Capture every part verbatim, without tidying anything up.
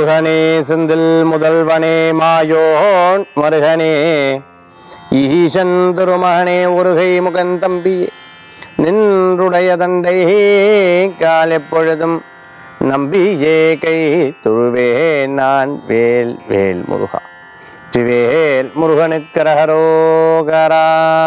முருகனே செந்தில் முதல்வனே மாயோன் மருகனே ஈசன் திருமகனே ஒருகை முகந்தம்பி நின்றுடைய தண்டை கால் எப்பொழுதும் நம்பியே கை தொழுவே நான் வேல் வேல் முருகா வேல் முருகனுக்கு ரகரோகரா.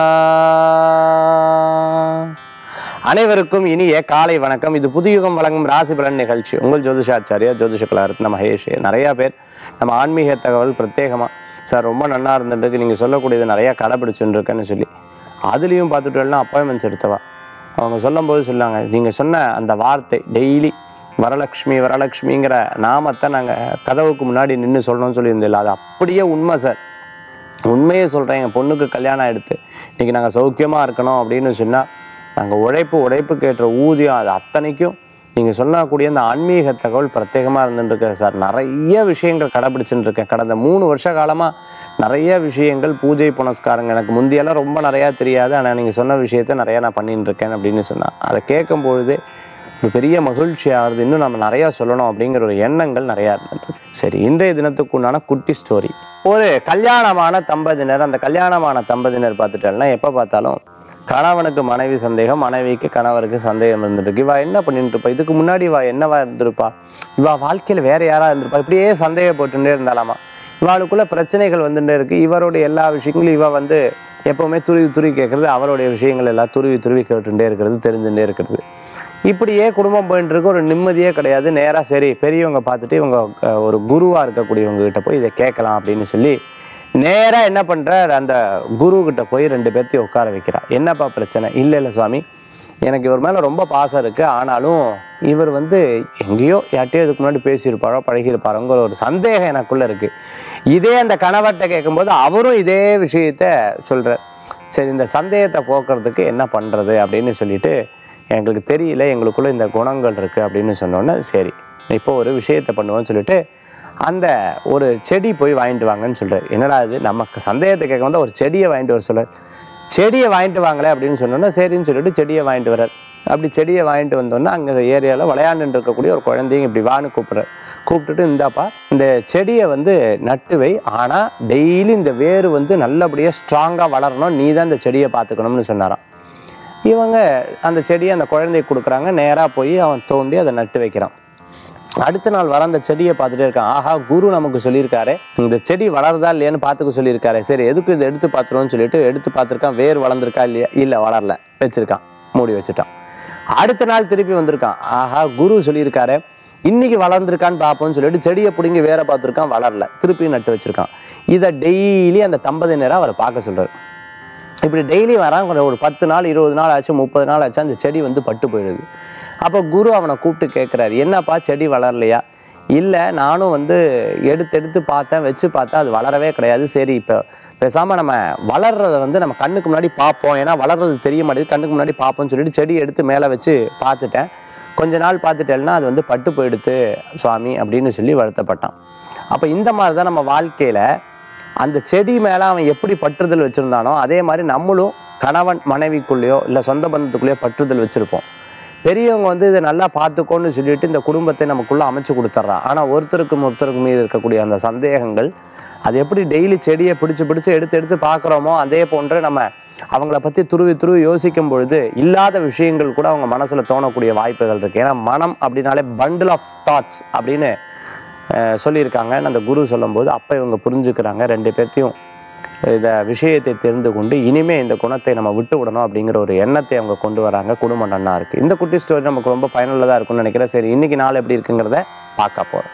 அனைவருக்கும் இனிய காலை வணக்கம். இது புதுயுகம் வழங்கும் ராசி பலன் நிகழ்ச்சி. உங்கள் ஜோதிஷாச்சாரியா ஜோதிஷ கலாரத்ன மகேஷ். நிறையா பேர் நம்ம ஆன்மீக தகவல் பிரத்யேகமாக சார் ரொம்ப நல்லா இருந்துருக்கு, நீங்கள் சொல்லக்கூடியது நிறையா கடைப்பிடிச்சுருக்கேன்னு சொல்லி அதுலேயும் பார்த்துட்டோம்னா அப்பாயின்மெண்ட்ஸ் எடுத்தவா அவங்க சொல்லும்போது சொல்லாங்க, நீங்கள் சொன்ன அந்த வார்த்தை டெய்லி வரலக்ஷ்மி வரலக்ஷ்மிங்கிற நாமத்தை நாங்கள் கதவுக்கு முன்னாடி நின்று சொல்லணும்னு சொல்லியிருந்தில்ல, அது அப்படியே உண்மை சார். உண்மையே சொல்கிறேன். எங்கள் பொண்ணுக்கு கல்யாணம் எடுத்து இன்றைக்கி நாங்கள் சௌக்கியமாக இருக்கணும் அப்படின்னு சொன்னால் நாங்கள் உழைப்பு உழைப்புக்கு ஏற்ற ஊதியம் அது அத்தனைக்கும் நீங்கள் சொல்லக்கூடிய அந்த ஆன்மீக தகவல் பிரத்யேகமாக இருந்துட்டுருக்கு சார். நிறைய விஷயங்கள் கடைப்பிடிச்சுட்டு இருக்கேன். கடந்த மூணு வருஷ காலமாக நிறைய விஷயங்கள் பூஜை புனஸ்காரங்கள் எனக்கு முந்தியெல்லாம் ரொம்ப நிறையா தெரியாது, ஆனால் நீங்கள் சொன்ன விஷயத்த நிறையா நான் பண்ணிட்டு இருக்கேன் அப்படின்னு சொன்னால் அதை கேட்கும் பொழுதே ஒரு பெரிய மகிழ்ச்சி ஆகுது. இன்னும் நம்ம நிறையா சொல்லணும் அப்படிங்கிற ஒரு எண்ணங்கள் நிறையா இருந்துட்டு. சரி, இன்றைய தினத்துக்கு உண்டான குட்டி ஸ்டோரி. ஒரு கல்யாணமான தம்பதியினர், அந்த கல்யாணமான தம்பதியினர் பார்த்துட்டோம்னா எப்போ பார்த்தாலும் கணவனுக்கு மனைவி சந்தேகம், மனைவிக்கு கணவருக்கு சந்தேகம் இருந்துருக்கு. இவா என்ன பண்ணிட்டு இருப்பா, இதுக்கு முன்னாடி இவா என்னவா இருந்திருப்பா, இவா வாழ்க்கையில் வேற யாரா இருந்திருப்பா, இப்படியே சந்தேகப்பட்டுட்டே இருந்தாலாமா. இவாளுக்குள்ள பிரச்சனைகள் வந்துட்டே இருக்கு. இவருடைய எல்லா விஷயங்களும் இவ வந்து எப்பவுமே துருவி துருவி கேட்கறது, அவருடைய விஷயங்கள் எல்லாம் துருவி துருவி கேட்டுட்டே இருக்கிறது, தெரிஞ்சுட்டே இருக்கிறது. இப்படியே குடும்பம் போயிட்டு இருக்கு. ஒரு நிம்மதியே கிடையாது. நேராக சரி பெரியவங்க பார்த்துட்டு இவங்க ஒரு குருவாக இருக்கக்கூடியவங்க கிட்ட போய் இதை கேட்கலாம் அப்படின்னு சொல்லி நேராக என்ன பண்ணுறார், அந்த குருக்கிட்ட போய் ரெண்டு பேர்த்தையும் உட்கார வைக்கிறா. என்னப்பா பிரச்சனை? இல்லை இல்லை சுவாமி, எனக்கு இவர் மேலே ரொம்ப பாசம் இருக்குது, ஆனாலும் இவர் வந்து எங்கேயோ யார்ட்டையோ இதுக்கு முன்னாடி பேசியிருப்பாரோ பழகியிருப்பாரோங்கிற ஒரு சந்தேகம் எனக்குள்ளே இருக்குது. இதே அந்த கணவர்கிட்ட கேட்கும்போது அவரும் இதே விஷயத்த சொல்கிறார். சரி, இந்த சந்தேகத்தை போக்குறதுக்கு என்ன பண்ணுறது அப்படின்னு சொல்லிட்டு எங்களுக்கு தெரியல, எங்களுக்குள்ளே இந்த குணங்கள் இருக்குது அப்படின்னு சொன்னோன்னே சரி இப்போ ஒரு விஷயத்தை பண்ணுவோன்னு சொல்லிட்டு அந்த ஒரு செடி போய் வாங்கிட்டு வாங்கன்னு சொல்கிறார். என்னடா இது, நமக்கு சந்தேகத்தை கேட்க வந்தால் ஒரு செடியை வாங்கிட்டு வர சொல்கிறார். செடியை வாங்கிட்டு வாங்களே அப்படின்னு சொன்னோன்னா சரின்னு சொல்லிட்டு செடியை வாங்கிட்டு வர்றார். அப்படி செடியை வாங்கிட்டு வந்தோன்னா அங்கே ஏரியாவில் விளையாண்டுட்டு இருக்கக்கூடிய ஒரு குழந்தைங்க இப்படி வான்னு கூப்பிட்றார். கூப்பிட்டுட்டு இந்தாப்பா இந்த செடியை வந்து நட்டு வை, ஆனால் டெய்லி இந்த வேர் வந்து நல்லபடியாக ஸ்ட்ராங்காக வளரணும், நீ தான் இந்த செடியை பார்த்துக்கணும்னு சொன்னாராம். இவங்க அந்த செடியை அந்த குழந்தைக்கு கொடுக்குறாங்க. நேராக போய் அவன் தோண்டி அதை நட்டு வைக்கிறான். அடுத்த நாள் வர அந்த செடியை பார்த்துட்டே இருக்கான். ஆஹா, குரு நமக்கு சொல்லியிருக்காரு இந்த செடி வளருதா இல்லையான்னு பார்த்துக்க சொல்லியிருக்காரு, சரி எதுக்கு இதை எடுத்து பார்த்துருவோன்னு சொல்லிட்டு எடுத்து பார்த்துருக்கான். வேர் வளர்ந்துருக்கா இல்லையா, இல்லை வளரல, வச்சிருக்கான், மூடி வச்சுட்டான். அடுத்த நாள் திருப்பி வந்திருக்கான். ஆஹா, குரு சொல்லியிருக்காரு இன்னைக்கு வளர்ந்துருக்கான்னு பார்ப்போம்னு சொல்லிட்டு செடியை பிடிங்கி வேற பார்த்துருக்கான், வளரல, திருப்பி நட்டு வச்சிருக்கான். இதை டெய்லி அந்த தம்பதியினரை அவரை பார்க்க சொல்றாரு. இப்படி டெய்லி வரான். ஒரு பத்து நாள் இருபது நாள் ஆச்சு, முப்பது நாள் ஆச்சு, அந்த செடி வந்து பட்டு போயிடுது. அப்போ குரு அவனை கூப்பிட்டு கேட்குறாரு, என்னப்பா செடி வளரலையா? இல்லை, நானும் வந்து எடுத்து எடுத்து பார்த்தேன், வச்சு பார்த்தேன், அது வளரவே கிடையாது. சரி இப்போ பேசாமல் நம்ம வளர்றதை வந்து நம்ம கண்ணுக்கு முன்னாடி பார்ப்போம், ஏன்னா வளர்றது தெரிய மாட்டேது, கண்ணுக்கு முன்னாடி பார்ப்போம்னு சொல்லிட்டு செடி எடுத்து மேலே வச்சு பார்த்துட்டேன். கொஞ்ச நாள் பார்த்துட்டேன்னா அது வந்து பட்டு போயிடுத்து சுவாமி அப்படின்னு சொல்லி வருத்தப்பட்டான். அப்போ இந்த மாதிரி தான் நம்ம வாழ்க்கையில் அந்த செடி மேலே அவன் எப்படி பற்றுதல் வச்சுருந்தானோ அதே மாதிரி நம்மளும் கணவன் மனைவிக்குள்ளேயோ இல்லை சொந்த பந்தத்துக்குள்ளேயோ பற்றுதல் வச்சுருப்போம். பெரியவங்க வந்து இதை நல்லா பார்த்துக்கோன்னு சொல்லிட்டு இந்த குடும்பத்தை நமக்குள்ளே அமைச்சு கொடுத்துட்றா. ஆனால் ஒருத்தருக்கும் ஒருத்தருக்கு மீது இருக்கக்கூடிய அந்த சந்தேகங்கள் அது எப்படி டெய்லி செடியை பிடிச்சி பிடிச்சி எடுத்து எடுத்து பார்க்குறோமோ அதே போன்று நம்ம அவங்கள பற்றி துருவி துருவி யோசிக்கும் பொழுது இல்லாத விஷயங்கள் கூட அவங்க மனசில் தோணக்கூடிய வாய்ப்புகள் இருக்குது. ஏன்னா மனம் அப்படின்னாலே பண்டில் ஆஃப் தாட்ஸ் அப்படின்னு சொல்லியிருக்காங்கன்னு அந்த குரு சொல்லும்போது அப்போ இவங்க புரிஞ்சுக்கிறாங்க. ரெண்டு பேர்த்தையும் இந்த விஷயத்தை தெரிந்து கொண்டு இனிமே இந்த குணத்தை நம்ம விட்டு விடணும் அப்படிங்கிற ஒரு எண்ணத்தை அவங்க கொண்டு வராங்க. குடும்பம் நன்னா இருக்குது. இந்த குட்டி ஸ்டோரி நமக்கு ரொம்ப பயனுள்ளதாக இருக்கும்னு நினைக்கிறேன். சரி, இன்னைக்கு நாள் எப்படி இருக்குங்கிறத பார்க்க போகிறோம்.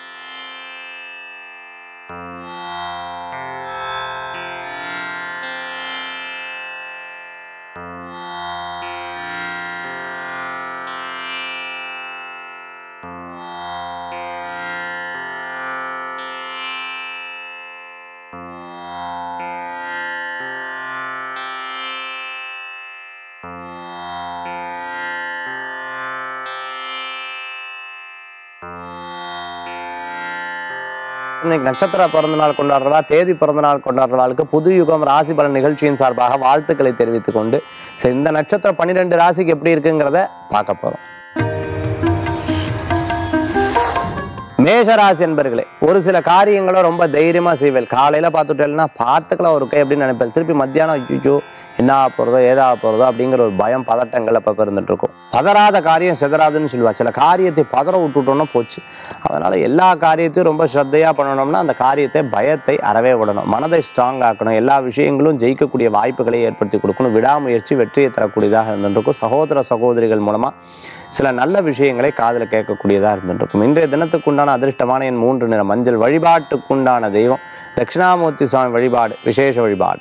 இன்னைக்கு நட்சத்திர பிறந்த நாள் கொண்டாடுறதா தேதி பிறந்த நாள் கொண்டாடுறவாளுக்கு புது யுகம் ராசி பலன் நிகழ்ச்சியின் சார்பாக வாழ்த்துக்களை தெரிவித்துக் கொண்டு சரி இந்த நட்சத்திரம் பன்னிரெண்டு ராசிக்கு எப்படி இருக்குங்கிறத பார்க்க போறோம். மேஷராசி என்பர்களே, ஒரு சில காரியங்களும் ரொம்ப தைரியமா செய்வேன். காலையில பார்த்துட்டேன்னா பார்த்துக்கலாம் ஒரு கை அப்படின்னு நினைப்பேன். திருப்பி மத்தியானம் ஐயோ என்ன ஆக போகிறதோ ஏதாக போகிறதோ அப்படிங்கிற ஒரு பயம் பதட்டங்கள் அப்போ இருந்துட்டு இருக்கும். பதறாத காரியம் செதறாதுன்னு சொல்லுவா. சில காரியத்தை பதற விட்டுட்டோம்னா போச்சு. அதனால எல்லா காரியத்தையும் ரொம்ப ஸ்ரத்தையாக பண்ணணும்னா அந்த காரியத்தை பயத்தை அறவே விடணும். மனதை ஸ்ட்ராங் ஆக்கணும். எல்லா விஷயங்களும் ஜெயிக்கக்கூடிய வாய்ப்புகளை ஏற்படுத்தி கொடுக்கணும். விடாமுயற்சி வெற்றியை தரக்கூடியதாக இருந்துருக்கும். சகோதர சகோதரிகள் மூலமாக சில நல்ல விஷயங்களை காதில் கேட்கக்கூடியதாக இருந்துருக்கும். இன்றைய தினத்துக்குண்டான அதிர்ஷ்டமான என் மூன்று நிற மஞ்சள். வழிபாட்டுக்குண்டான தெய்வம் தட்சிணாமூர்த்தி சுவாமி வழிபாடு விசேஷ வழிபாடு.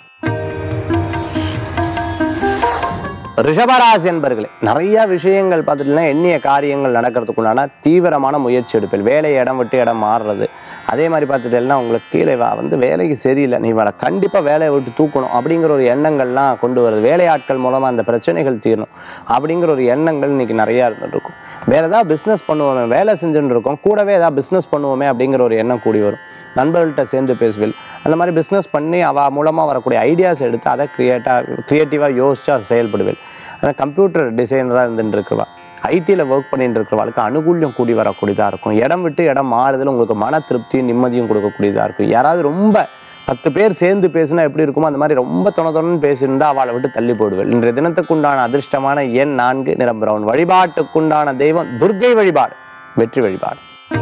ரிஷபராசி என்பர்களே, நிறைய விஷயங்கள் பார்த்துட்டுனா எண்ணிய காரியங்கள் நடக்கிறதுக்குண்டான தீவிரமான முயற்சி எடுப்பேன். வேலை இடம் விட்டு இடம் மாறுறது. அதே மாதிரி பார்த்துட்டேன்னா உங்களுக்கு கீழே வா வந்து வேலைக்கு சரியில்லை, நீ வேலை கண்டிப்பாக வேலையை விட்டு தூக்கணும் அப்படிங்கிற ஒரு எண்ணங்கள்லாம் கொண்டு வருது. வேலையாட்கள் மூலமாக அந்த பிரச்சனைகள் தீரணும் அப்படிங்கிற ஒரு எண்ணங்கள் இன்றைக்கி நிறையா இருந்துருக்கும். வேறு ஏதாவது பிஸ்னஸ் பண்ணுவோமே, வேலை செஞ்சுட்டு இருக்கோம் கூடவே ஏதாவது பிஸ்னஸ் பண்ணுவோமே அப்படிங்கிற ஒரு எண்ணம் கூடி வரும். நண்பர்கள்ட்ட சேர்ந்து பேசுவேன். அந்த மாதிரி பிஸ்னஸ் பண்ணி அவள் மூலமாக வரக்கூடிய ஐடியாஸ் எடுத்து அதை க்ரியேட்டாக க்ரியேட்டிவாக யோசிச்சு அதை செயல்படுவேன். ஆனால் கம்ப்யூட்டர் டிசைனராக இருந்துட்டு இருக்கிறவா, ஐடியில் ஒர்க் பண்ணிட்டு இருக்கிறவாளுக்கு அனுகூல்யம் கூடி வரக்கூடியதாக இருக்கும். இடம் விட்டு இடம் மாறுதல் உங்களுக்கு மன திருப்தியும் நிம்மதியும் கொடுக்கக்கூடியதாக இருக்கும். யாராவது ரொம்ப பத்து பேர் சேர்ந்து பேசினா எப்படி இருக்குமோ அந்த மாதிரி ரொம்ப தொண தொணன்னு பேசியிருந்தால் அவளை விட்டு தள்ளி போடுவேன். இன்றைய தினத்துக்குண்டான அதிர்ஷ்டமான எண் நான்கு, நிறம் பிரவுன். வழிபாட்டுக்குண்டான தெய்வம் துர்க்கை வழிபாடு வெற்றி வழிபாடு.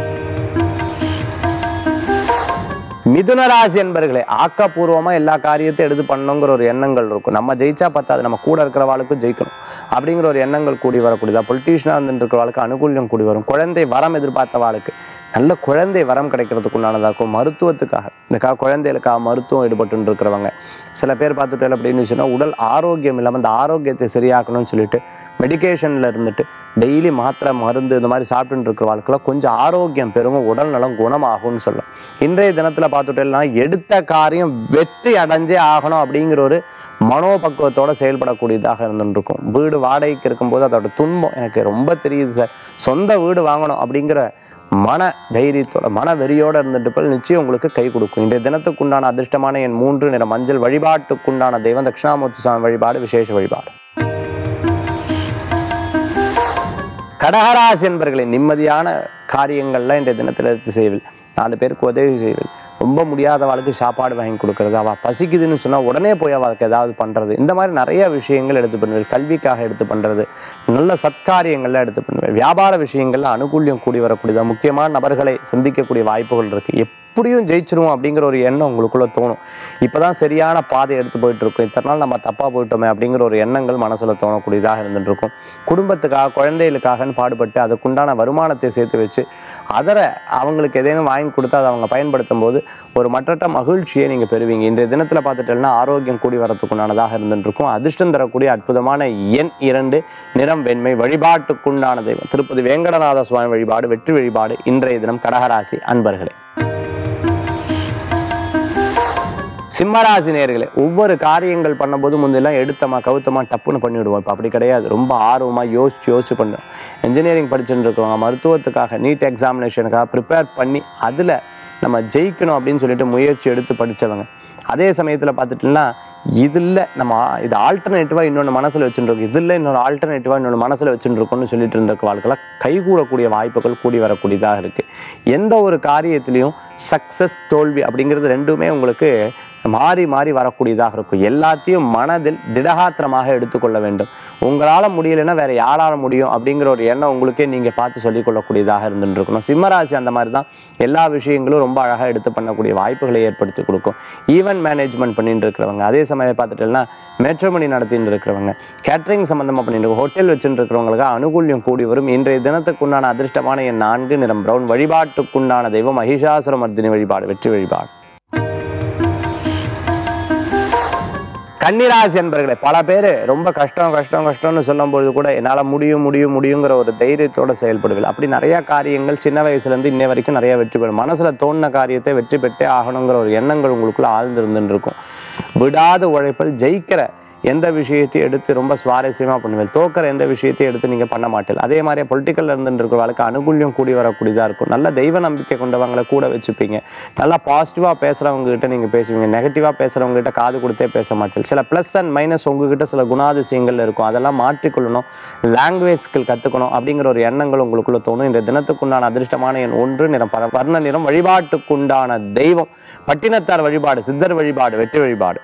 மிதுனராசி என்பர்களே, ஆக்கப்பூர்வமாக எல்லா காரியத்தையும் எடுத்து பண்ணணுங்கிற ஒரு எண்ணங்கள் இருக்கும். நம்ம ஜெயிச்சா பத்தாது, நம்ம கூட இருக்கிறவாளுக்கும் ஜெயிக்கணும் அப்படிங்கிற ஒரு எண்ணங்கள் கூடி வரக்கூடியதா. பொலிட்டீஷியனாக இருந்துட்டு இருக்கிறவாளுக்கு அனுகூல்யம் கூடி வரும். குழந்தை வரம் எதிர்பார்த்தவாளுக்கு நல்ல குழந்தை வரம் கிடைக்கிறதுக்கு உண்டானதாக இருக்கும். மருத்துவத்துக்காக இதுக்காக குழந்தைகளுக்காக மருத்துவம் ஈடுபட்டு இருக்கிறவங்க சில பேர் பார்த்துட்டு அப்படின்னு சொன்னால் உடல் ஆரோக்கியம் இல்லாமல் அந்த ஆரோக்கியத்தை சரியாக்கணும்னு சொல்லிட்டு மெடிக்கேஷனில் இருந்துட்டு டெய்லி மாத்திரை மருந்து இந்த மாதிரி சாப்பிட்டுட்டு இருக்கிற வாழ்க்கையில் கொஞ்சம் ஆரோக்கியம் பெருகும், உடல் நலம் குணமாகும்னு சொல்லலாம். இன்றைய தினத்தில் பார்த்துட்டேன்னா எடுத்த காரியம் வெற்றி அடைஞ்சே ஆகணும் அப்படிங்கிற ஒரு மனோபக்குவத்தோடு செயல்படக்கூடியதாக இருந்துருக்கும். வீடு வாடகைக்கு இருக்கும்போது அதோட துன்பம் எனக்கு ரொம்ப தெரியுது சார், சொந்த வீடு வாங்கணும் அப்படிங்கிற மன தைரியத்தோட மன வெறியோடு இருந்துட்டு நிச்சயம் உங்களுக்கு கை கொடுக்கும். இன்றைய தினத்துக்குண்டான அதிர்ஷ்டமான என் மூன்று நிற மஞ்சள். வழிபாட்டுக்குண்டான தெய்வம் தட்சிணாமூர்த்தி சுவாமி வழிபாடு விசேஷ வழிபாடு. கடகராசி என்பர்களின் நிம்மதியான காரியங்கள்லாம் இன்றைய தினத்தில் எடுத்து செய்வில். நாலு பேருக்கு உதவி செய்வில். ரொம்ப முடியாதவளுக்கு சாப்பாடு வாங்கி கொடுக்கறது, அவள் பசிக்குதுன்னு சொன்னால் உடனே போய் அவளுக்கு ஏதாவது பண்ணுறது, இந்த மாதிரி நிறைய விஷயங்கள் எடுத்து பண்ணுவேன். கல்விக்காக எடுத்து பண்ணுறது, நல்ல சத்காரியங்கள்லாம் எடுத்து பண்ணுவேன். வியாபார விஷயங்கள்ல அனுகூல்யம் கூடி வரக்கூடியதாக முக்கியமான நபர்களை சந்திக்கக்கூடிய வாய்ப்புகள் இருக்குது. எப்படியும் ஜெயிச்சிருவோம் அப்படிங்கிற ஒரு எண்ணம் உங்களுக்குள்ளே தோணும். இப்போ தான் சரியான பாதை எடுத்து போயிட்டுருக்கோம், இத்தனை நாள் நம்ம தப்பாக போயிட்டோமே அப்படிங்கிற ஒரு எண்ணங்கள் மனசில் தோணக்கூடியதாக இருந்துகிட்ருக்கும். குடும்பத்துக்காக குழந்தைகளுக்காகன்னு பாடுபட்டு அதுக்குண்டான வருமானத்தை சேர்த்து வச்சு அதரை அவங்களுக்கு எதையும் வாங்கி கொடுத்து அதை அவங்க பயன்படுத்தும் போது ஒரு மற்றற்ற மகிழ்ச்சியை நீங்கள் பெறுவீங்க. இன்றைய தினத்தில் பார்த்துட்டேன்னா ஆரோக்கியம் கூடி வரத்துக்குண்டானதாக இருந்துருக்கும். அதிர்ஷ்டம் தரக்கூடிய அற்புதமான எண் இரண்டு, நிறம் வெண்மை. வழிபாட்டுக்குண்டான தெய்வம் திருப்பதி வேங்கடநாத சுவாமி வழிபாடு வெற்றி வழிபாடு. இன்றைய தினம் கடகராசி அன்பர்களே. சிம்மராசி நேயர்களே, ஒவ்வொரு காரியங்கள் பண்ணும்போது முன்னெல்லாம் எடுத்தமா கவுத்தமா டப்புன்னு பண்ணிவிடுவோம். இப்போ அப்படி கிடையாது. ரொம்ப ஆர்வமாக யோசிச்சு யோசிச்சு பண்ணுறோம். இன்ஜினியரிங் படிச்சுட்டு இருக்கவங்க மருத்துவத்துக்காக நீட் எக்ஸாமினேஷனுக்காக ப்ரிப்பேர் பண்ணி அதில் நம்ம ஜெயிக்கணும் அப்படின்னு சொல்லிட்டு முயற்சி எடுத்து படித்தவங்க அதே சமயத்தில் பார்த்துட்டோம்னா இதில் நம்ம இது ஆல்டர்னேட்டிவாக இன்னொன்று மனசில் வச்சுருக்கோம், இதில் இன்னொரு ஆல்டர்னேட்டிவாக இன்னொன்று மனசில் வச்சுருக்கோன்னு சொல்லிட்டு இருக்க வாழ்க்கையில் கைகூடக்கூடிய வாய்ப்புகள் கூடி வரக்கூடியதாக இருக்குது. எந்த ஒரு காரியத்திலையும் சக்ஸஸ் தோல்வி அப்படிங்கிறது ரெண்டுமே உங்களுக்கு மாறி மாறி வரக்கூடியதாக இருக்கும். எல்லாத்தையும் மனதில் திடகாத்திரமாக எடுத்துக்கொள்ள வேண்டும். உங்களால் முடியலைன்னா வேறு யாரால் முடியும் அப்படிங்கிற ஒரு எண்ணம் உங்களுக்கே நீங்கள் பார்த்து சொல்லிக்கொள்ளக்கூடியதாக இருந்துட்டு இருக்கணும். சிம்மராசி அந்த மாதிரி தான் எல்லா விஷயங்களும் ரொம்ப அழகாக எடுத்து பண்ணக்கூடிய வாய்ப்புகளை ஏற்படுத்தி கொடுக்கும். ஈவென்ட் மேனேஜ்மெண்ட் பண்ணிட்டு இருக்கிறவங்க, அதே சமயம் பார்த்துட்டோம்னா மேட்ரிமோனி நடத்திட்டு இருக்கிறவங்க, கேட்டரிங் சம்மந்தமாக பண்ணிட்டு ஹோட்டல் வச்சுட்டு இருக்கிறவங்களுக்கு அனுகூல்யம் கூடி வரும். இன்றைய தினத்துக்குண்டான அதிர்ஷ்டமான என் நான்கு, நிறம் பிரவுன். வழிபாட்டுக்குண்டான தெய்வம் மகிஷாசுரமர்த்தினி வழிபாடு வெற்றி வழிபாடு. கன்னிராசி என்பர்களே, பல பேர் ரொம்ப கஷ்டம் கஷ்டம் கஷ்டம்னு சொல்லும்பொழுது கூட என்னால் முடியும் முடியும் முடியுங்கிற ஒரு தைரியத்தோடு செயல்படுவீர்கள். அப்படி நிறையா காரியங்கள் சின்ன வயசுலேருந்து இன்னை வரைக்கும் நிறைய வெற்றி பெறும். மனசில் தோணின காரியத்தை வெற்றி பெற்றே ஆகணுங்கிற ஒரு எண்ணங்கள் உங்களுக்குள்ளே ஆழ்ந்திருந்துன்னு இருக்கும். விடாத உழைப்பில் ஜெயிக்கிற எந்த விஷயத்தையும் எடுத்து ரொம்ப சுவாரஸ்யமாக பண்ணுவேன். தோக்கிற எந்த விஷயத்தையும் எடுத்து நீங்கள் பண்ண மாட்டேன். அதே மாதிரி பொலிட்டிக்கல் இருந்துட்டு இருக்கிற வாழ்க்கை அனுகூல்யம் கூடி வரக்கூடியதாக இருக்கும். நல்ல தெய்வ நம்பிக்கை கொண்டவங்களை கூட வச்சுப்பீங்க. நல்லா பாசிட்டிவாக பேசுகிறவங்ககிட்ட நீங்கள் பேசுவீங்க. நெகட்டிவாக பேசுகிறவங்ககிட்ட காது கொடுத்தே பேச மாட்டேன். சில ப்ளஸ் அண்ட் மைனஸ் உங்ககிட்ட சில குணாதிசயங்கள் இருக்கும். அதெல்லாம் மாற்றிக்கொள்ளணும், லாங்குவேஜ் ஸ்கில் கற்றுக்கணும் அப்படிங்கிற ஒரு எண்ணங்கள் உங்களுக்குள்ள தோணும். இந்த தினத்துக்குண்டான அதிர்ஷ்டமான எண் ஒன்று, நிறம் பர வர்ண நிறம். வழிபாட்டுக்குண்டான தெய்வம் பட்டினத்தார் வழிபாடு, சித்தர் வழிபாடு, வெற்றி வழிபாடு.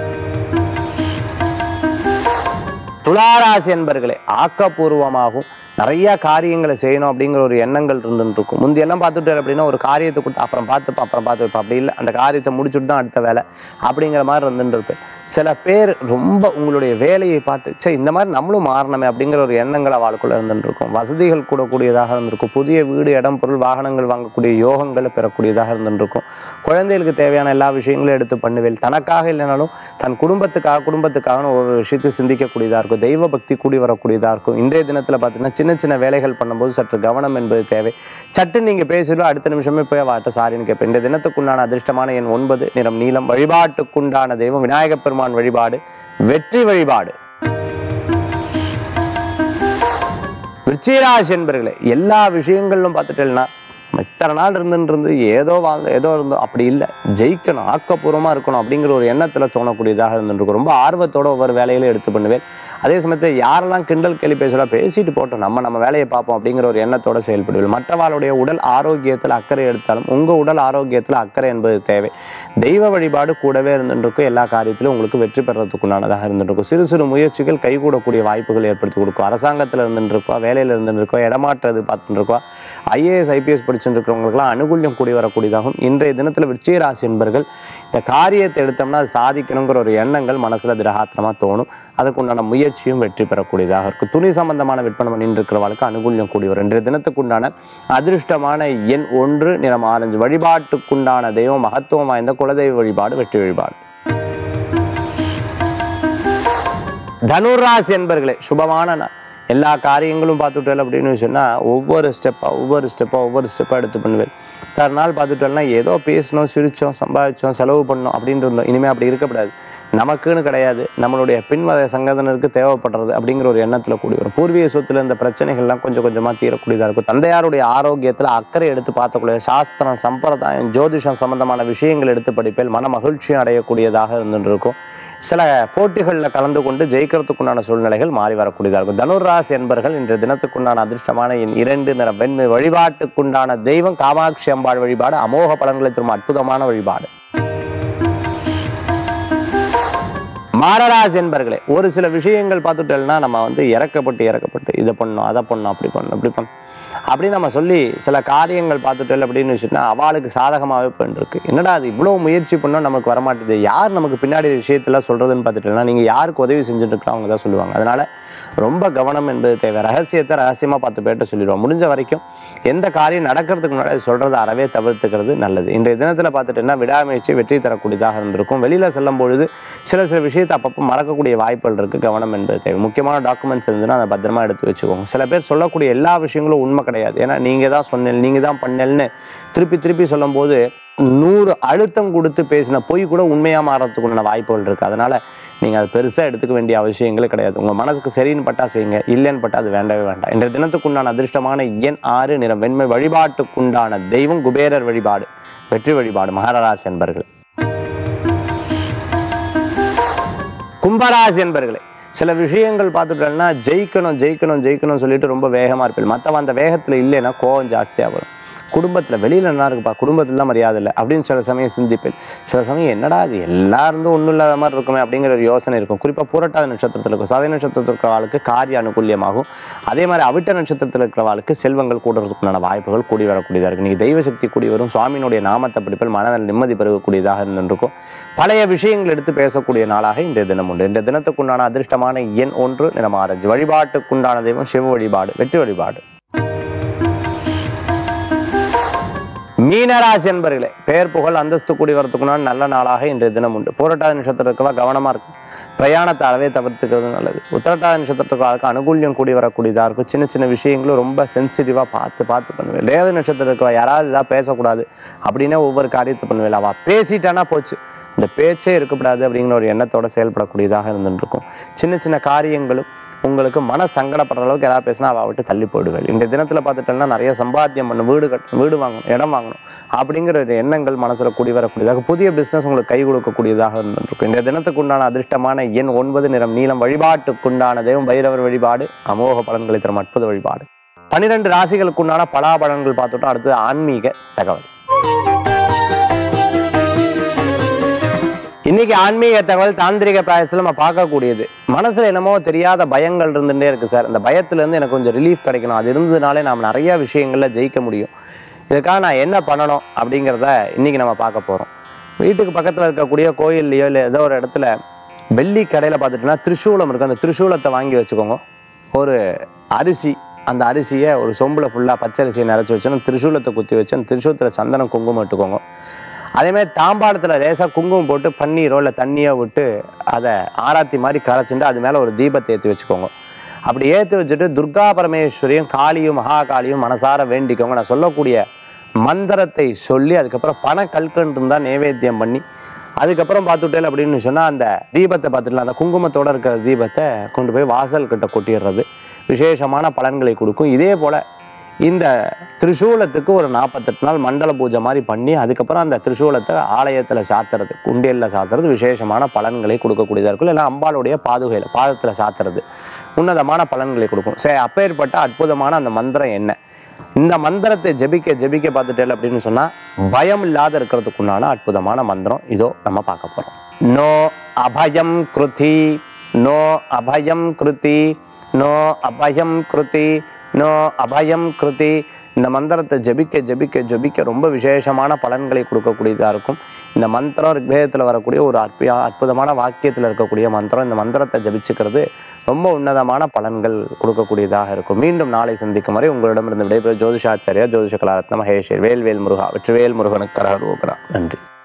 துளாராசி என்பர்களே, ஆக்கப்பூர்வமாகவும் நிறைய காரியங்களை செய்யணும் அப்படிங்கிற ஒரு எண்ணங்கள் இருந்துட்டு இருக்கும். முந்தியெல்லாம் பார்த்துட்டு அப்படின்னா ஒரு காரியத்தை கொடுத்து அப்புறம் பார்த்துப்பா அப்புறம் பார்த்துப்பா அப்படி இல்லை, அந்த காரியத்தை முடிச்சுட்டு தான் அடுத்த வேலை அப்படிங்கிற மாதிரி இருந்துட்டு இருப்பேன். சில பேர் ரொம்ப உங்களுடைய வேலையை பார்த்து சே இந்த மாதிரி நம்மளும் மாறணுமே அப்படிங்கிற ஒரு எண்ணங்கள் அவளுக்குள்ள இருந்துட்டு இருக்கும். வசதிகள் கூடக்கூடியதாக இருந்திருக்கும். புதிய வீடு, இடம், பொருள், வாகனங்கள் வாங்கக்கூடிய யோகங்களை பெறக்கூடியதாக இருந்துட்டு இருக்கும். குழந்தைகளுக்கு தேவையான எல்லா விஷயங்களும் எடுத்து பண்ணுவேன். தனக்காக இல்லைனாலும் தன் குடும்பத்துக்காக குடும்பத்துக்காக ஒரு விஷயத்தை சிந்திக்கக்கூடியதாக இருக்கும். தெய்வ பக்தி கூடி வரக்கூடியதாக இருக்கும். இன்றைய தினத்தில் பார்த்தீங்கன்னா சின்ன சின்ன வேலைகள் பண்ணும்போது சற்று கவனம் என்பது தேவை. சட்டு நீங்கள் பேசிடுவோம், அடுத்த நிமிஷமே போய் வாட்ட சாரின்னு கேட்பேன். இந்த தினத்துக்குண்டான அதிர்ஷ்டமான எண் ஒன்பது, நிறம் நீலம். வழிபாட்டுக்குண்டான தெய்வம் விநாயகப் பெருமான் வழிபாடு, வெற்றி வழிபாடு. விருச்சிகராசி என்பர்களே, எல்லா விஷயங்களிலும் பார்த்துட்டேன்னா இத்தனை நாள் இருந்துன்னு இருந்து ஏதோ வாழ்ந்த ஏதோ இருந்தோம் அப்படி இல்லை, ஜெயிக்கணும், ஆக்கப்பூர்வமாக இருக்கணும் அப்படிங்கிற ஒரு எண்ணத்தில் தோணக்கூடியதாக இருந்துருக்கும். ரொம்ப ஆர்வத்தோட ஒவ்வொரு வேலையிலும் எடுத்து பண்ணுவேன். அதே சமயத்தில் யாரெல்லாம் கிண்டல் கேள்வி பேசுகிறா பேசிட்டு போட்டோம், நம்ம நம்ம வேலையை பார்ப்போம் அப்படிங்கிற ஒரு எண்ணத்தோடு செயல்படுவேன். மற்றவர்களுடைய உடல் ஆரோக்கியத்தில் அக்கறை எடுத்தாலும் உங்கள் உடல் ஆரோக்கியத்தில் அக்கறை என்பது தேவை. தெய்வ வழிபாடு கூடவே இருந்துருக்கும். எல்லா காரியத்திலும் உங்களுக்கு வெற்றி பெறத்துக்குண்டானதாக இருந்துருக்கும். சிறு சிறு முயற்சிகள் கைகூடக்கூடிய வாய்ப்புகள் ஏற்படுத்தி கொடுக்கும். அரசாங்கத்தில் இருந்துருக்கோம், வேலையில் இருந்துருக்கோம், இடமாற்ற எதிர்பார்த்துட்டு இருக்கோம், ஐஏஎஸ் ஐபிஎஸ் படிச்சுட்டு இருக்கிறவங்களுக்குலாம் அனுகூல்யம் கூடி வரக்கூடியதாகும். இன்றைய தினத்தில் விருச்சிக ராசி என்பர்கள் இந்த காரியத்தை எடுத்தோம்னா அது சாதிக்கணுங்கிற ஒரு எண்ணங்கள் மனசில் திடகாத்திரமாக தோணும். அதுக்குண்டான முயற்சியும் வெற்றி பெறக்கூடியதாக இருக்கும். துணி சம்பந்தமான விற்பனை பண்ணிட்டு இருக்கிறவர்களுக்கு அனுகூல்யம் கூடி வரும். இன்றைய தினத்துக்குண்டான அதிர்ஷ்டமான எண் ஒன்று, நிறம் ஆரஞ்சு. வழிபாட்டுக்குண்டான தெய்வம் மகத்துவம் வாய்ந்த குலதெய்வ வழிபாடு, வெற்றி வழிபாடு. தனுராசி என்பர்களே, சுபமான எல்லா காரியங்களும் பார்த்துட்டேன் அப்படின்னு சொன்னால் ஒவ்வொரு ஸ்டெப்பாக ஒவ்வொரு ஸ்டெப்பாக ஒவ்வொரு ஸ்டெப்பாக எடுத்து பண்ணுவேன். தறுநாள் பார்த்துட்டோம்னா ஏதோ பேசணும், சிரித்தோம், சம்பாதிச்சோம், செலவு பண்ணோம் அப்படின்னு இருந்தோம். இனிமேல் அப்படி இருக்கக்கூடாது. நமக்குன்னு கிடையாது, நம்மளுடைய பின்வர சங்கதனருக்கு தேவைப்படுறது அப்படிங்கிற ஒரு எண்ணத்தில் கூடி வரும். பூர்வீக சொத்தில் இந்த பிரச்சனைகள்லாம் கொஞ்சம் கொஞ்சமாக தீரக்கூடியதாக இருக்கும். தந்தையாருடைய ஆரோக்கியத்தில் அக்கறை எடுத்து பார்த்துக்கூடிய சாஸ்திரம், சம்பிரதாயம், ஜோதிஷம் சம்பந்தமான விஷயங்கள் எடுத்து படிப்பேன். மன மகிழ்ச்சியும் அடையக்கூடியதாக இருந்துட்டு இருக்கும். சில போட்டிகளில் கலந்து கொண்டு ஜெயிக்கிறதுக்குண்டான சூழ்நிலைகள் மாறி வரக்கூடியதாக இருக்கும். தனுராசி என்பர்கள் இன்றைய தினத்துக்குண்டான அதிர்ஷ்டமான என் இரண்டு, நிற வெண்மை. வழிபாட்டுக்குண்டான தெய்வம் காமாட்சி அம்பாள் வழிபாடு, அமோக பலன்களை தரும் அற்புதமான வழிபாடு. மாரராசி என்பர்களே, ஒரு சில விஷயங்கள் பார்த்துட்டோம்னா நம்ம வந்து இறக்கப்பட்டு இறக்கப்பட்டு இதை பண்ணணும், அதை பண்ணணும், அப்படி பண்ணணும், இப்படி பண்ணணும் அப்படின்னு நம்ம சொல்லி சில காரியங்கள் பார்த்துட்டோம் அப்படின்னு வச்சுன்னா அவளுக்கு சாதகமாகவே பண்ணிருக்கு. என்னடா அது இவ்வளோ முயற்சி பண்ணோம் நமக்கு வரமாட்டேது, யார் நமக்கு பின்னாடி விஷயத்தெல்லாம் சொல்கிறதுன்னு பார்த்துட்டோம்னா நீங்கள் யாருக்கு உதவி செஞ்சுட்டு இருக்கோம் அவங்க தான் சொல்லுவாங்க. அதனால் ரொம்ப கவனம் என்பது தேவை. ரகசியத்தை ரகசியமாக பார்த்து பேர்ட்ட சொல்லிடுவோம். முடிஞ்ச வரைக்கும் எந்த காரியம் நடக்கிறதுக்கு முன்னாடி சொல்கிறத அறவே தவிர்த்துக்கிறது நல்லது. இன்றைய தினத்தில் பார்த்துட்டோம்னா விடாமுயற்சி வெற்றி தரக்கூடியதாக இருந்திருக்கும். வெளியில் செல்லும் பொழுது சில சில விஷயத்தை அப்பப்போ மறக்கக்கூடிய வாய்ப்புகள் இருக்குது. கவனம் என்பது தேவை. முக்கியமான டாக்குமெண்ட்ஸ் இருந்துன்னா அதை பத்திரமா எடுத்து வச்சுக்கோங்க. சில பேர் சொல்லக்கூடிய எல்லா விஷயங்களும் உண்மை கிடையாது. ஏன்னா நீங்கள் தான் சொன்னேன், நீங்கள் தான் பண்ணேன்னு திருப்பி திருப்பி சொல்லும்போது நூறு அழுத்தம் கொடுத்து பேசின பொய் கூட உண்மையாக மாறத்துக்குண்டான வாய்ப்புகள் இருக்குது. அதனால் நீங்கள் அது பெருசாக எடுத்துக்க வேண்டிய அவசியங்களே கிடையாது. உங்கள் மனசுக்கு சரின்னு பட்டா செய்யுங்க, இல்லைன்னு பட்டா அது வேண்டவே வேண்டாம். இன்றைய தினத்துக்குண்டான அதிர்ஷ்டமான எண் ஆறு, நிறம் வெண்மை. வழிபாட்டுக்குண்டான தெய்வம் குபேரர் வழிபாடு, வெற்றி வழிபாடு. மகராசி என்பர்கள். கும்பராசி என்பர்களே, சில விஷயங்கள் பார்த்துட்டோம்னா ஜெயிக்கணும் ஜெயிக்கணும் ஜெயிக்கணும்னு சொல்லிட்டு ரொம்ப வேகமாக இருப்பேன். மற்றவன் அந்த வேகத்தில் இல்லைன்னா கோவம் ஜாஸ்தியாக வரும். குடும்பத்தில் வெளியில் என்ன இருக்குப்பா, குடும்பத்தில் தான் மரியாதை இல்லை அப்படின்னு சில சமயம் சிந்திப்பேன். சில சமயம் என்னடா அது எல்லாருந்தும் ஒன்றும் இல்லாத மாதிரி இருக்குமே அப்படிங்கிற ஒரு யோசனை இருக்கும். குறிப்பாக பூரட்டாதி நட்சத்திரத்தில் இருக்கும். சதய நட்சத்திரத்தில் இருக்கிறவாளுக்கு காரிய அனுகூல்யமாகும். அதே மாதிரி அவிட்ட நட்சத்திரத்தில் இருக்கிறவாளுக்கு செல்வங்கள் கூடுறதுக்குண்டான வாய்ப்புகள் கூடி வரக்கூடியதாக இருக்குது. நீங்கள் தெய்வ சக்தி கூடி வரும். சுவாமியினுடைய நாமத்தை படிப்பில் மனதில் நிம்மதி பெறக்கூடியதாக இருந்துருக்கும். பழைய விஷயங்கள் எடுத்து பேசக்கூடிய நாளாக இன்றைய தினம் உண்டு. இன்றைய தினத்துக்குண்டான அதிர்ஷ்டமான எண் ஒன்று, நிறம் ஆரஞ்சு. வழிபாட்டுக்குண்டான தெய்வம் சிவ வழிபாடு, வெற்றி வழிபாடு. மீனராசி என்பர்களே, பெயர் புகழ் அந்தஸ்து கூடி வரத்துக்குண்டான நல்ல நாளாக இன்றைய தினம் உண்டு. பூரட்டாதி நட்சத்திரம் இருக்கவா கவனமாக இருக்கும். பிரயாணத்தை அளவே தவிர்த்துக்கிறது நல்லது. உத்திரட்டாதி நட்சத்திரத்துக்கு அனுகூல்யம் கூடி வரக்கூடியதாக இருக்கும். சின்ன சின்ன விஷயங்களும் ரொம்ப சென்சிட்டிவாக பார்த்து பார்த்து பண்ணுவேன். ரேவதி நட்சத்திரம் இருக்கவா யாராவது இதாக பேசக்கூடாது அப்படின்னா ஒவ்வொரு காரியத்தை பண்ணுவேன். அவள் பேசிட்டானா போச்சு, இந்த பேச்சே இருக்கக்கூடாது அப்படிங்கிற ஒரு எண்ணத்தோட செயல்படக்கூடியதாக இருந்துருக்கும். சின்ன சின்ன காரியங்களும் உங்களுக்கு மன சங்கடப்படுற அளவுக்கு யாராவது பேசினா அவள் விட்டு தள்ளி போயிடுவேன். இந்த தினத்தில் பார்த்துட்டோம்னா நிறைய சம்பாத்தியம் பண்ணணும், வீடு கட்டணும், வீடு வாங்கணும், இடம் வாங்கணும் அப்படிங்கிற ஒரு எண்ணங்கள் மனசில் கூடி வரக்கூடியதாக, புதிய பிஸ்னஸ் உங்களுக்கு கை கொடுக்கக்கூடியதாக இருந்துருக்கும். இந்த தினத்துக்கு உண்டான அதிர்ஷ்டமான எண் ஒன்பது, நிறம் நீளம், வழிபாட்டுக்குண்டான தெய்வம் பைரவர் வழிபாடு, அமோக பலன்களை தரும் அற்புத வழிபாடு. பன்னிரெண்டு ராசிகளுக்குண்டான பலாபலன்கள் பார்த்துட்டோம். அடுத்தது ஆன்மீக தகவல். இன்னைக்கு ஆன்மீக தகவல் தாந்திரிக பிராயசத்தில் நம்ம பார்க்கக்கூடியது. மனசுல என்னமோ தெரியாத பயங்கள் இருந்துகிட்டே இருக்கு சார், அந்த பயத்துலேருந்து எனக்கு கொஞ்சம் ரிலீஃப் கிடைக்கணும், அது இருந்ததுனாலே நாம் நிறைய விஷயங்களில் ஜெயிக்க முடியும், இதுக்காக நான் என்ன பண்ணணும் அப்படிங்கிறத இன்றைக்கி நம்ம பார்க்க போகிறோம். வீட்டுக்கு பக்கத்தில் இருக்கக்கூடிய கோயில்லையோ இல்லை ஏதோ ஒரு இடத்துல வெள்ளி கடையில் பார்த்துட்டோன்னா திரிசூலம் இருக்குது, அந்த திரிசூலத்தை வாங்கி வச்சுக்கோங்க. ஒரு அரிசி, அந்த அரிசியை ஒரு சொம்பில் ஃபுல்லாக பச்சரிசியை நிறச்சி வச்சு திரிசூலத்தை குத்தி வச்சு அந்த திரிசூலத்தில் சந்தனம் குங்குமம் இட்டுக்கோங்க. அதேமாதிரி தாம்பாளத்தில் லேசாக குங்குமம் போட்டு பன்னீரோ இல்லை தண்ணியோ விட்டு அதை ஆராத்தி மாதிரி கரைச்சிட்டு அது மேலே ஒரு தீபத்தை ஏற்றி வச்சுக்கோங்க. அப்படி ஏற்றி வச்சுட்டு துர்கா பரமேஸ்வரியும் காளியும் மகாகாளியும் மனசார வேண்டிக்கோங்க. நான் சொல்லக்கூடிய மந்திரத்தை சொல்லி அதுக்கப்புறம் பண கல்கண்டு இருந்தால் நைவேத்தியம் பண்ணி அதுக்கப்புறம் பார்த்துட்டேன் அப்படின்னு சொன்னால் அந்த தீபத்தை பார்த்துக்கலாம், அந்த குங்குமத்தோடு இருக்கிற தீபத்தை கொண்டு போய் வாசல் கிட்ட கொட்டிடுறது விசேஷமான பலன்களை கொடுக்கும். இதே போல் இந்த திரிசூலத்துக்கு ஒரு நாற்பத்தெட்டு நாள் மண்டல பூஜை மாதிரி பண்ணி அதுக்கப்புறம் அந்த திரிசூலத்தை ஆலயத்தில் சாத்துறது, குண்டியலில் சாத்துறது விசேஷமான பலன்களை கொடுக்கக்கூடியதாக இருக்கும். இல்லை அம்பாளுடைய பாதுகையில் பாதத்தில் சாத்துறது உன்னதமான பலன்களை கொடுக்கும். சரி, அப்பேற்பட்ட அற்புதமான அந்த மந்திரம் என்ன? இந்த மந்திரத்தை ஜபிக்க ஜபிக்க பார்த்துட்டேன் அப்படின்னு சொன்னால் பயம் இல்லாத இருக்கிறதுக்குண்டான அற்புதமான மந்திரம் இதோ நம்ம பார்க்க போகிறோம். நோ அபயம் கிருதி, நோ அபயம் கிருதி, நோ அபயம் கிருதி, நோ அபயம் கிருதி. இந்த மந்திரத்தை ஜபிக்க ஜபிக்க ஜபிக்க ரொம்ப விசேஷமான பலன்களை கொடுக்கக்கூடியதாக இருக்கும். இந்த மந்திரம் ரிக்வேதத்தில் வரக்கூடிய ஒரு அற்புத அற்புதமான வாக்கியத்தில் இருக்கக்கூடிய மந்திரம். இந்த மந்திரத்தை ஜபிச்சுக்கிறது ரொம்ப உன்னதமான பலன்கள் கொடுக்கக்கூடியதாக இருக்கும். மீண்டும் நாளை சந்திக்கும் வரை உங்களிடமிருந்து விடைபெறும் ஜோதிஷாச்சாரியா ஜோதிஷ கலாரத்ன மகேஷ். வேல்வேல் முருகா, வெற்றிவேல் முருகனுக்கு கரகரோகரா. நன்றி.